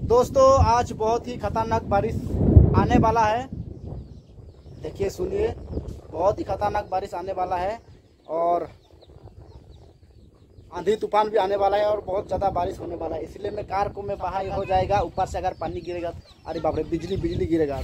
दोस्तों आज बहुत ही खतरनाक बारिश आने वाला है। देखिए सुनिए, बहुत ही खतरनाक बारिश आने वाला है और आंधी तूफान भी आने वाला है और बहुत ज़्यादा बारिश होने वाला है। इसलिए मैं कार को बाहर हो जाएगा। ऊपर से अगर पानी गिरेगा, अरे बाप रे, बिजली गिरेगा।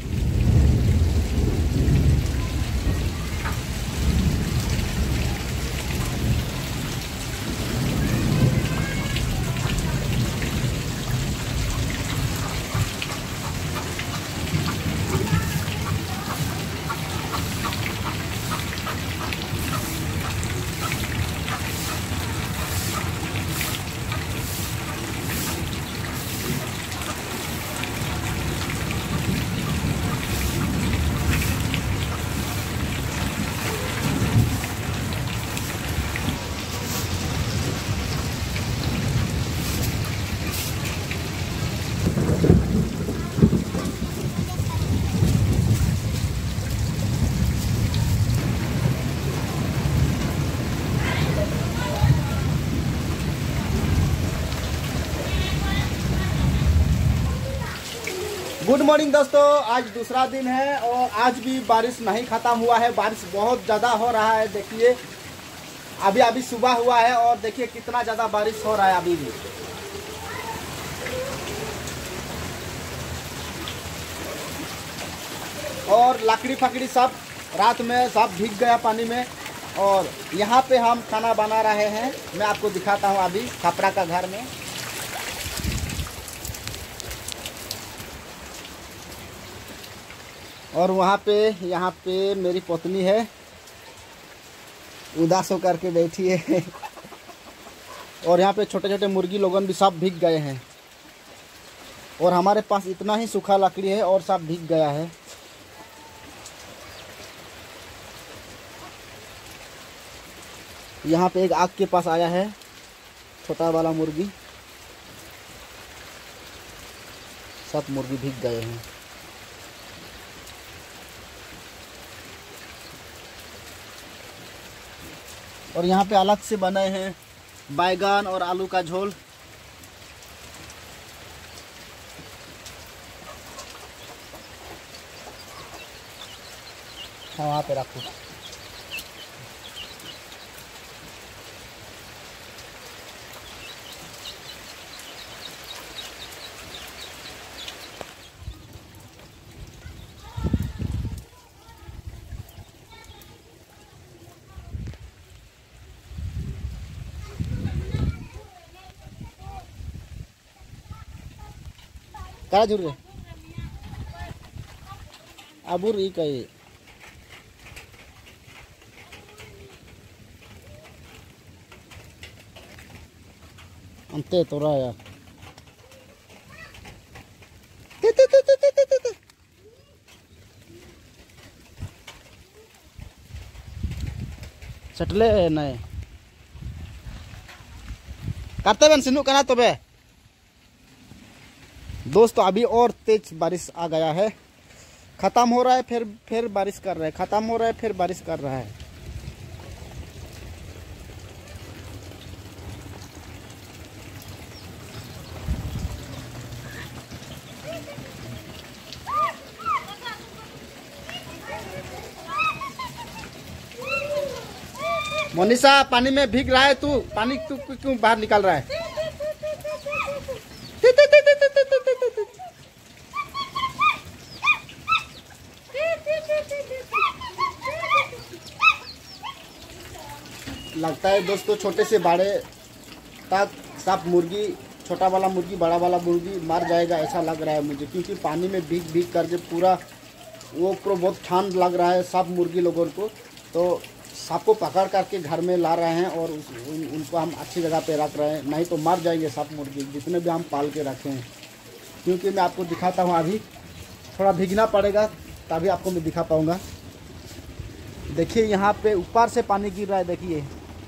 गुड मॉर्निंग दोस्तों, आज दूसरा दिन है और आज भी बारिश नहीं ख़त्म हुआ है। बारिश बहुत ज़्यादा हो रहा है। देखिए अभी सुबह हुआ है और देखिए कितना ज़्यादा बारिश हो रहा है अभी भी। और लकड़ी फकड़ी सब रात में सब भीग गया पानी में। और यहाँ पे हम खाना बना रहे हैं। मैं आपको दिखाता हूँ अभी खपड़ा का घर में। और वहाँ पे यहाँ पे मेरी पत्नी है, उदास होकर के बैठी है। और यहाँ पे छोटे छोटे मुर्गी लोगन भी सब भीग गए हैं। और हमारे पास इतना ही सूखा लकड़ी है और सब भीग गया है। यहाँ पे एक आग के पास आया है छोटा वाला मुर्गी, सब मुर्गी भीग गए हैं। और यहाँ पे अलग से बने हैं बैगन और आलू का झोल। हाँ, वहाँ पे रखो। करा जुर रे अबुर ई कई अंते तोरा यार चटले नए करते बन सिनु कना तो बे। दोस्तों अभी और तेज बारिश आ गया है। ख़त्म हो रहा है फिर बारिश कर रहा है, ख़त्म हो रहा है फिर बारिश कर रहा है। मोनिशा पानी में भीग रहा है तू, पानी तू क्यों बाहर निकाल रहा है? लगता है दोस्तों छोटे से बड़े तक सब मुर्गी, छोटा वाला मुर्गी बड़ा वाला मुर्गी मर जाएगा ऐसा लग रहा है मुझे, क्योंकि पानी में भीग कर जो पूरा वो बहुत ठंड लग रहा है सब मुर्गी लोगों को। तो सबको पकड़ करके घर में ला रहे हैं और उनको हम अच्छी जगह पे रख रहे हैं, नहीं तो मर जाएंगे सब मुर्गी जितने भी हम पाल के रखे हैं। क्योंकि मैं आपको दिखाता हूँ, अभी थोड़ा भीगना पड़ेगा तभी आपको मैं दिखा पाऊँगा। देखिए यहाँ पे ऊपर से पानी गिर रहा है, देखिए।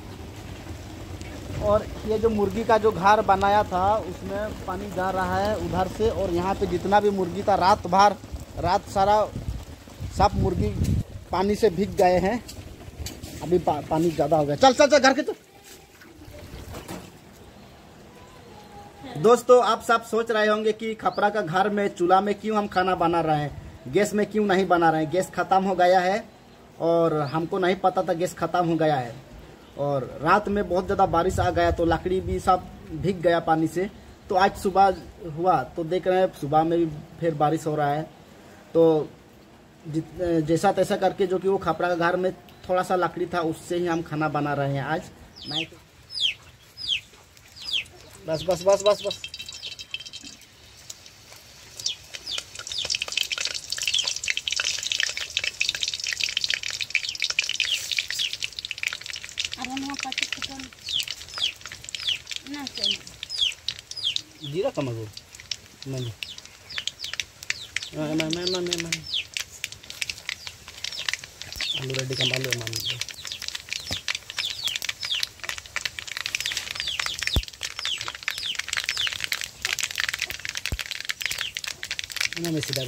और ये जो मुर्गी का जो घर बनाया था उसमें पानी जा रहा है उधर से। और यहाँ पे जितना भी मुर्गी था रात सारा सब मुर्गी पानी से भीग गए हैं। अभी पानी ज़्यादा हो गया। चल घर के तो दोस्तों आप सब सोच रहे होंगे कि खपरा का घर में चूल्हा में क्यों हम खाना बना रहे हैं, गैस में क्यों नहीं बना रहे हैं। गैस ख़त्म हो गया है और हमको नहीं पता था गैस ख़त्म हो गया है। और रात में बहुत ज़्यादा बारिश आ गया तो लकड़ी भी सब भीग गया पानी से। तो आज सुबह हुआ तो देख रहे हैं सुबह में भी फिर बारिश हो रहा है। तो जैसा तैसा करके जो कि वो खपरा का घर में थोड़ा सा लकड़ी था उससे ही हम खाना बना रहे हैं आज। नहीं तो बस बस बस बस बस जीरा कम हो मैं आलू रेडी कम आलू मान में सीधा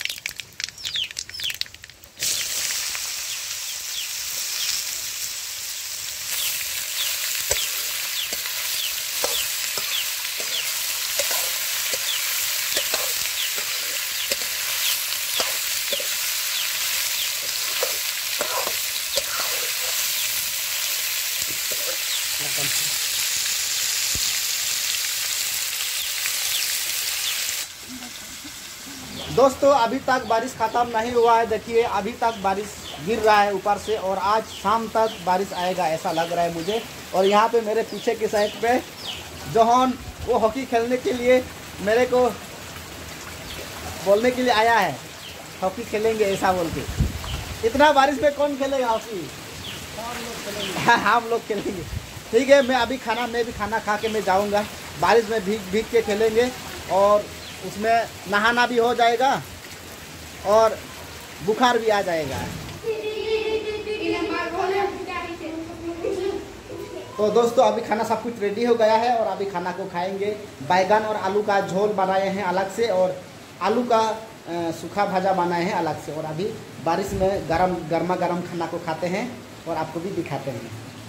दोस्तों अभी तक बारिश खत्म नहीं हुआ है। देखिए अभी तक बारिश गिर रहा है ऊपर से और आज शाम तक बारिश आएगा ऐसा लग रहा है मुझे। और यहाँ पे मेरे पीछे की साइड पे जोहन वो हॉकी खेलने के लिए मेरे को बोलने के लिए आया है, हॉकी खेलेंगे ऐसा बोल के। इतना बारिश में कौन खेलेगा हॉकी? हम लोग खेलेंगे। ठीक है, मैं भी खाना खा के मैं जाऊँगा। बारिश में भीग भीग के खेलेंगे और उसमें नहाना भी हो जाएगा और बुखार भी आ जाएगा। तो दोस्तों अभी खाना सब कुछ रेडी हो गया है और अभी खाना को खाएंगे। बैगन और आलू का झोल बनाए हैं अलग से और आलू का सूखा भाजा बनाए हैं अलग से। और अभी बारिश में गर्मा गर्म खाना को खाते हैं और आपको भी दिखाते हैं।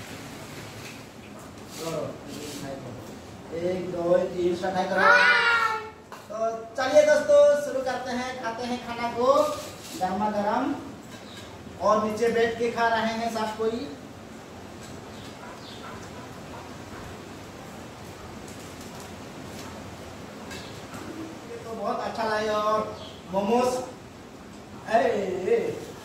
1 2 3 स्टार्ट करो। तो चलिए दोस्तों शुरू करते हैं, खाते हैं खाना को गर्मा गर्म। और नीचे बैठ के खा रहे हैं सब कोई। तो बहुत अच्छा लगेगा। और मोमोज, अरे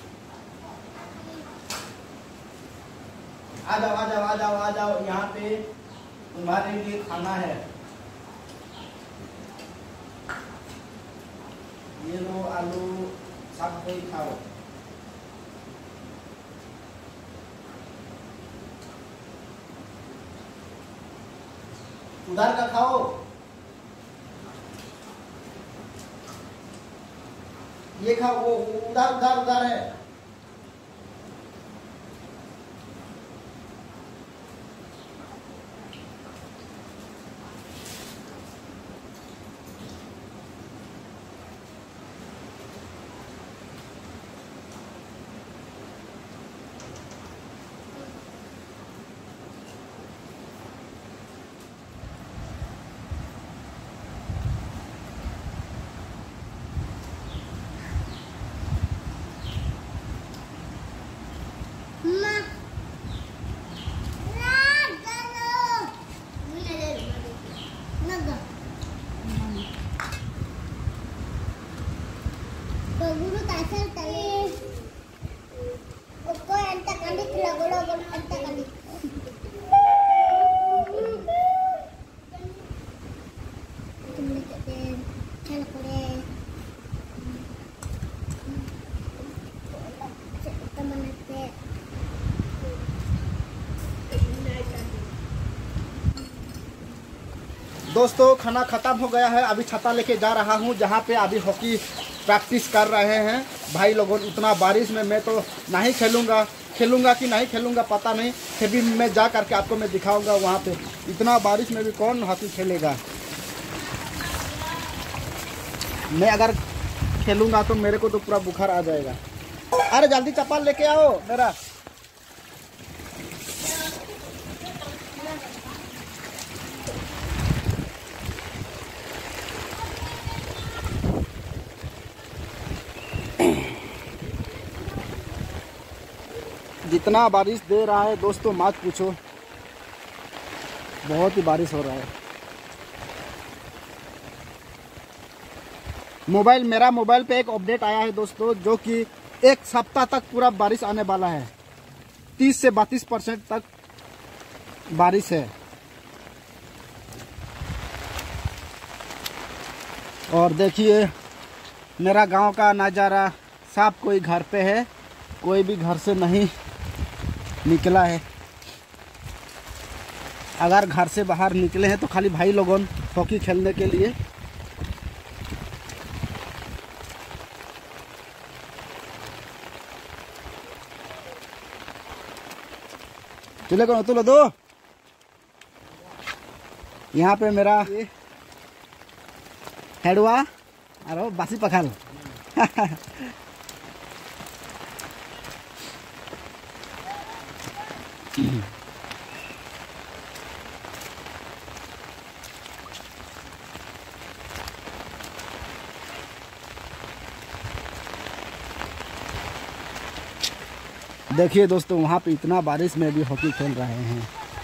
आ जाओ आ जाओ आ जाओ आ जाओ, यहाँ पे तुम्हारे लिए खाना है। ये लो आलू, सब कोई खाओ। उधर का खाओ। ये खाओ, वो उधर उधर उधर है। दोस्तों खाना खत्म हो गया है। अभी छाता लेके जा रहा हूँ जहाँ पे अभी हॉकी प्रैक्टिस कर रहे हैं भाई लोगों। इतना बारिश में मैं तो नहीं खेलूँगा कि नहीं खेलूँगा पता नहीं, फिर भी मैं जा करके आपको मैं दिखाऊँगा वहाँ पे। इतना बारिश में भी कौन हॉकी खेलेगा। मैं अगर खेलूँगा तो मेरे को तो पूरा बुखार आ जाएगा। अरे जल्दी चप्पल लेके आओ मेरा। जितना बारिश दे रहा है दोस्तों मत पूछो, बहुत ही बारिश हो रहा है। मेरा मोबाइल पे एक अपडेट आया है दोस्तों, जो कि एक सप्ताह तक पूरा बारिश आने वाला है। 30 से 32% तक बारिश है। और देखिए मेरा गांव का नज़ारा, सब कोई घर पे है, कोई भी घर से नहीं निकला है। अगर घर से बाहर निकले हैं तो खाली भाई लोगों हॉकी खेलने के लिए। चले कौन तुलो दो। यहाँ पे मेरा हेडवा और बासी पखाल देखिए दोस्तों वहाँ पे इतना बारिश में भी हॉकी खेल रहे हैं।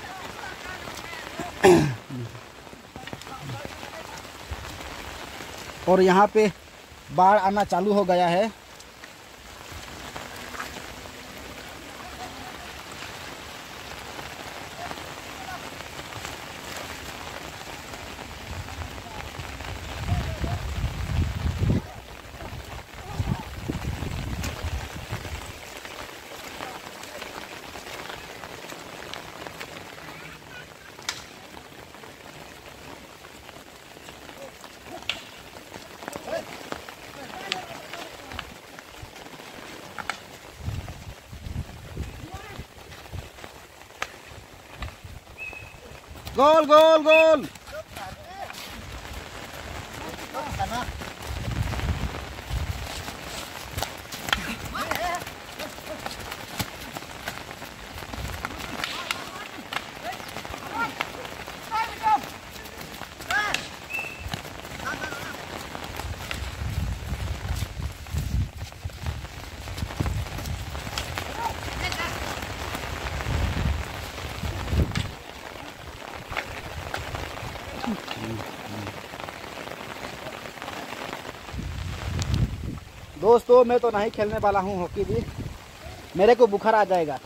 और यहाँ पे बाढ़ आना चालू हो गया है। गोल गोल गोल। दोस्तों मैं तो नहीं खेलने वाला हूँ हॉकी भी, मेरे को बुखार आ जाएगा।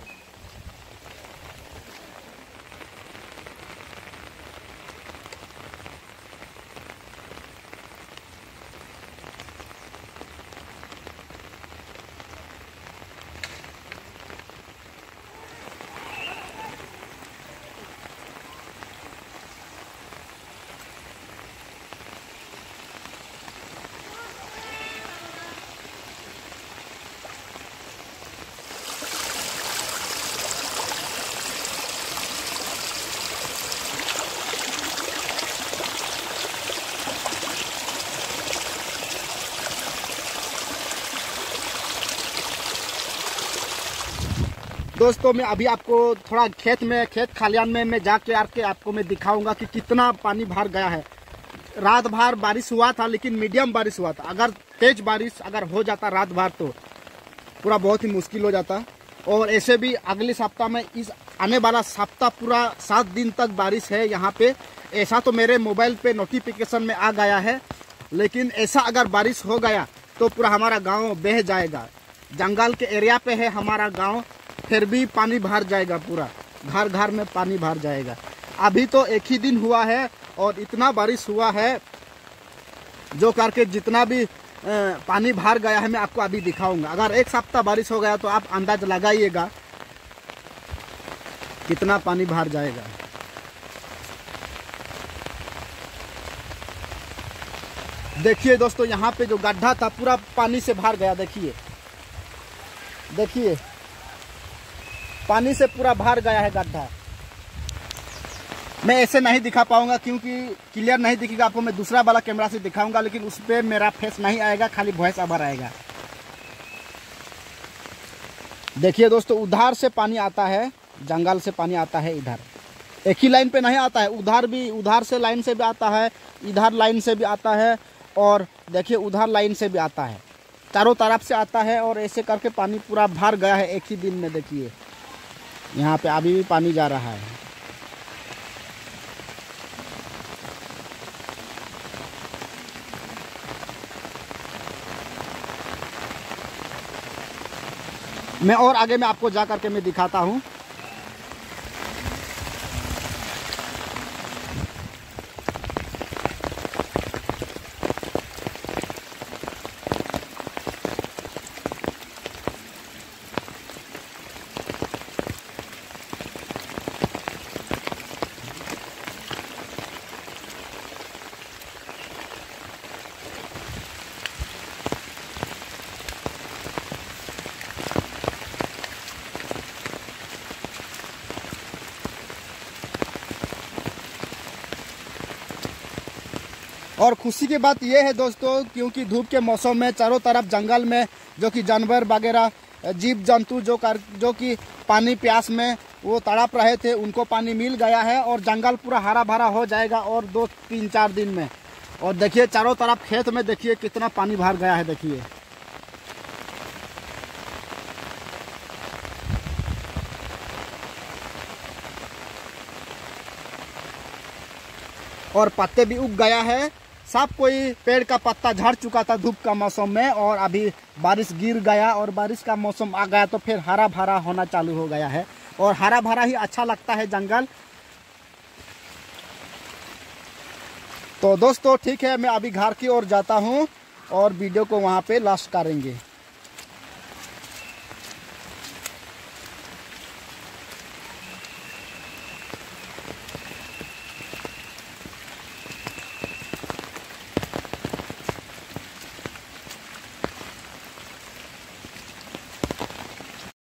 दोस्तों मैं अभी आपको थोड़ा खेत खलियान में मैं जाके आके आपको मैं दिखाऊंगा कि कितना पानी भर गया है। रात भर बारिश हुआ था, लेकिन मीडियम बारिश हुआ था। अगर तेज बारिश अगर हो जाता रात भर तो पूरा बहुत ही मुश्किल हो जाता। और ऐसे भी अगले सप्ताह में, इस आने वाला सप्ताह पूरा 7 दिन तक बारिश है यहाँ पे। ऐसा तो मेरे मोबाइल पे नोटिफिकेशन में आ गया है, लेकिन ऐसा अगर बारिश हो गया तो पूरा हमारा गाँव बह जाएगा। जंगल के एरिया पे है हमारा गाँव, फिर भी पानी भर जाएगा, पूरा घर घर में पानी भर जाएगा। अभी तो एक ही दिन हुआ है और इतना बारिश हुआ है जो करके जितना भी पानी भर गया है मैं आपको अभी दिखाऊंगा। अगर एक सप्ताह बारिश हो गया तो आप अंदाज लगाइएगा कितना पानी भर जाएगा। देखिए दोस्तों यहाँ पे जो गड्ढा था पूरा पानी से भर गया। देखिए देखिए पानी से पूरा भर गया है गड्ढा। मैं ऐसे नहीं दिखा पाऊंगा क्योंकि क्लियर नहीं दिखेगा आपको। मैं दूसरा वाला कैमरा से दिखाऊंगा, लेकिन उस पर मेरा फेस नहीं आएगा, खाली वॉइस ओवर आएगा। देखिए दोस्तों उधर से पानी आता है, जंगल से पानी आता है इधर। एक ही लाइन पे नहीं आता है, उधर से लाइन से भी आता है, इधर लाइन से भी आता है, और देखिए उधर लाइन से भी आता है। चारों तरफ से आता है और ऐसे करके पानी पूरा भर गया है एक ही दिन में। देखिए यहाँ पे अभी भी पानी जा रहा है। मैं और आगे में आपको जा करके मैं दिखाता हूँ। और खुशी की बात यह है दोस्तों, क्योंकि धूप के मौसम में चारों तरफ जंगल में जो कि जानवर वगैरह जीव जंतु जो कि पानी प्यास में वो तड़प रहे थे, उनको पानी मिल गया है और जंगल पूरा हरा भरा हो जाएगा और 2-3-4 दिन में। और देखिए चारों तरफ खेत में देखिए कितना पानी भर गया है, देखिए। और पत्ते भी उग गया है, सब कोई पेड़ का पत्ता झड़ चुका था धूप का मौसम में, और अभी बारिश गिर गया और बारिश का मौसम आ गया तो फिर हरा भरा होना चालू हो गया है। और हरा भरा ही अच्छा लगता है जंगल। तो दोस्तों ठीक है, मैं अभी घर की ओर जाता हूँ और वीडियो को वहाँ पे लास्ट करेंगे।